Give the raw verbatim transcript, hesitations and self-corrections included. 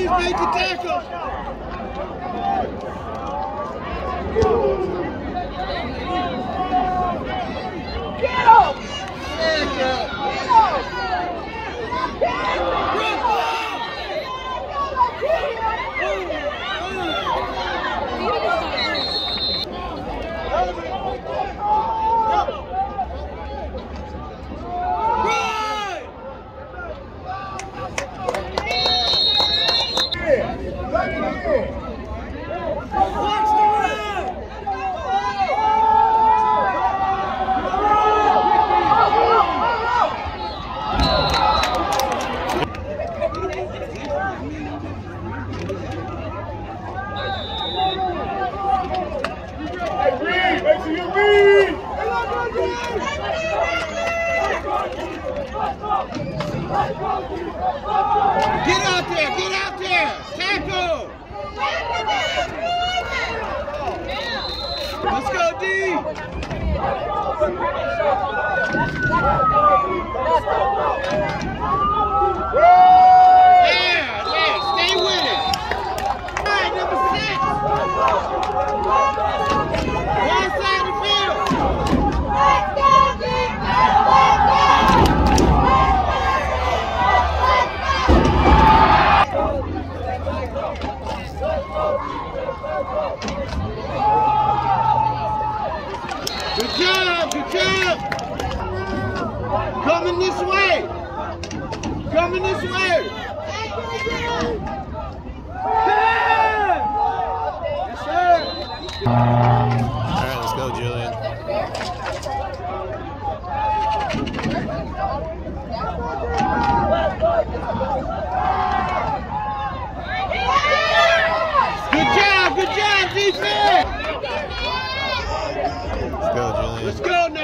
Please make the tackle. Get him! There you go. Get out there, get out there, tackle! Let's go, D! Yeah, yeah, stay with it! All right, number six! One side of the field! Good job, good job. Coming this way. Coming this way. Yes, sir. All right, let's go, Julian. Good job, good job, defense. Let's go, Julian. Let's go.